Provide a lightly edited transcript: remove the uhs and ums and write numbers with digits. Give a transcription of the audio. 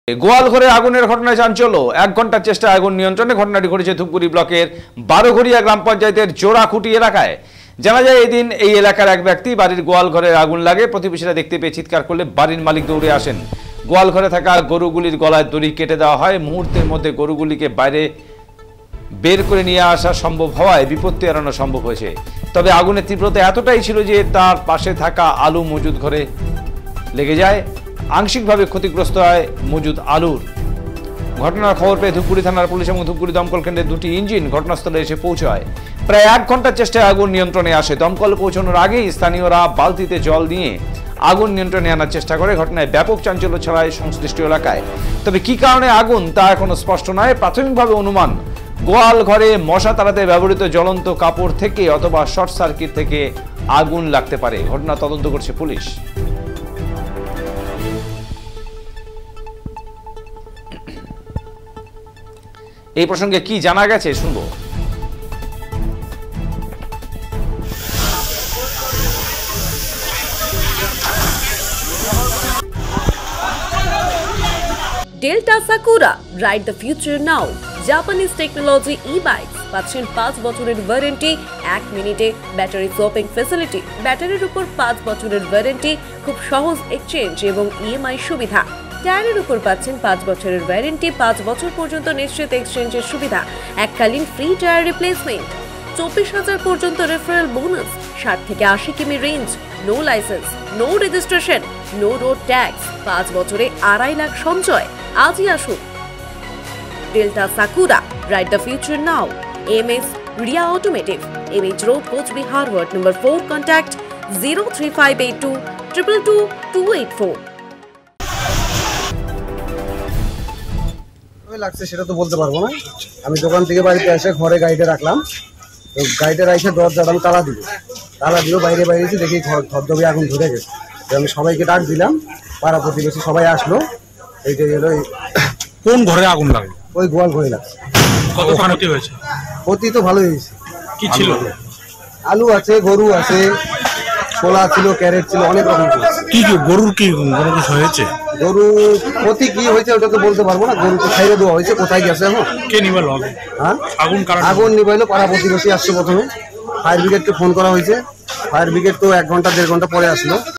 গোয়াল ঘরে আগুনের ঘটনায় চাঞ্চল্য। 1 ঘন্টার চেষ্টায় আগুন নিয়ন্ত্রণে। ঘটনাটি ঘটেছে ধূপগুড়ি ব্লকের 12ঘরিয়া গ্রাম পঞ্চায়েতের জোড়াখুটি এলাকায়। জানা যায় এদিন এই এলাকার এক ব্যক্তি বাড়ির গোয়াল ঘরে আগুন লাগে। প্রতিবেশীরা দেখতে পেয়ে চিৎকার করলে বাড়ির মালিক দৌড়ে আসেন। গোয়াল ঘরে থাকা গরুগুলির গলায় দড়ি কেটে দেওয়া হয়। মুহূর্তের মধ্যে গরুগুলিকে বাইরে বের করে নিয়ে আসা সম্ভব হওয়ায় বিপত্তি এড়ানো সম্ভব হয়েছে। তবে আগুনের তীব্রতা এতটাই ছিল যে তার পাশে থাকা আলু মজুদ ঘরে লেগে যায়। আংশিকভাবে ক্ষতিগ্রস্ত হয় মজুদ আলুর। ঘটনার খবর পেয়ে ধূপগুড়ি থানার পুলিশ এবং ধূপগুড়ি দমকল কেন্দ্রের 2টি ইঞ্জিন ঘটনাস্থলে এসে পৌঁছায়। প্রায় 1 ঘন্টার চেষ্টায় আগুন নিয়ন্ত্রণে আসে। দমকল পৌঁছানোর আগেই স্থানীয়রা বালতিতে জল নিয়ে আগুন নিয়ন্ত্রণে আনার চেষ্টা করে। ঘটনায় ব্যাপক চাঞ্চল্য ছড়ায় সংশ্লিষ্ট এলাকায়। তবে কি কারণে আগুন তা এখনো স্পষ্ট নয়। প্রাথমিকভাবে অনুমান গোয়াল ঘরে মশা তাড়াতে ব্যবহৃত জ্বলন্ত কাপড় থেকে অথবা শর্ট সার্কিট থেকে আগুন লাগতে পারে। ঘটনা তদন্ত করছে পুলিশ। এই প্রসঙ্গে কি জানা গেছে শুনবো। Delta Sakura, ride the future now. Japanese technology e bikes পাচ্ছেন 5 বছরের ওয়ারেন্টি, 1 মিনিটে ব্যাটারি সোয়াপিং ফ্যাসিলিটি, ব্যাটারির উপর 5 বছরের ওয়ারেন্টি, খুব সহজ এক্সচেঞ্জ এবং ইএমআই সুবিধা। টায়ারের উপর পাচ্ছেন 5 বছরের ওয়ারেন্টি, 5 বছর পর্যন্ত নিশ্চিত এক্সচেঞ্জের সুবিধা, এককালীন ফ্রি টায়ার রিপ্লেসমেন্ট, 24,000 পর্যন্ত রেফারেল বোনাস, 60 থেকে 80 কিমি range, no license, no registration, no road tax, 5 বছরে 2.5 লাখ সঞ্চয়। আজই আসুন। Delta Sakura, ride the future now. MS Riya automotive, MH road, Coochbehar, ward number 4। Contact 03582 222 284। লাগছে সেটা তো বলতে পারবো না। আমি দোকান থেকে বাড়িতে এসে ঘরে গাড়িটা রাখলাম, তো গাড়িটা রাখে দরজাটা আমি তালা দিল বাইরে এসে দেখি ধবধবে আগুন ধরে গেছে। আমি সবাইকে ডাক দিলাম, পাড়া প্রতিবেশী সবাই আসলো। এইটাই হলো। কোন ঘরে আগুন লাগে? ওই গোয়াল ঘরে লাগছে। কত ক্ষতি হয়েছে? ক্ষতি তো ভালোই হয়েছে। কি ছিল? আলু আছে, গরু আছে, ছোলা ছিল, ক্যারেট ছিল, অনেক রকম। কি গরুর কি কোনো কিছু হয়েছে? গরু ক্ষতি কি হয়েছে ওটা তো বলতে পারবো না। গরু তো খাইয়ে দেওয়া হয়েছে, কোথায় গেছে এখন? কে নিবাইল? হ্যাঁ, আগুন নিবাইলো পাড়া প্রতিবেশী আসছে। প্রথমে ফায়ার ব্রিগেডকে ফোন করা হয়েছে। ফায়ার ব্রিগেড তো 1 ঘন্টা 1.5 ঘন্টা পরে আসলো।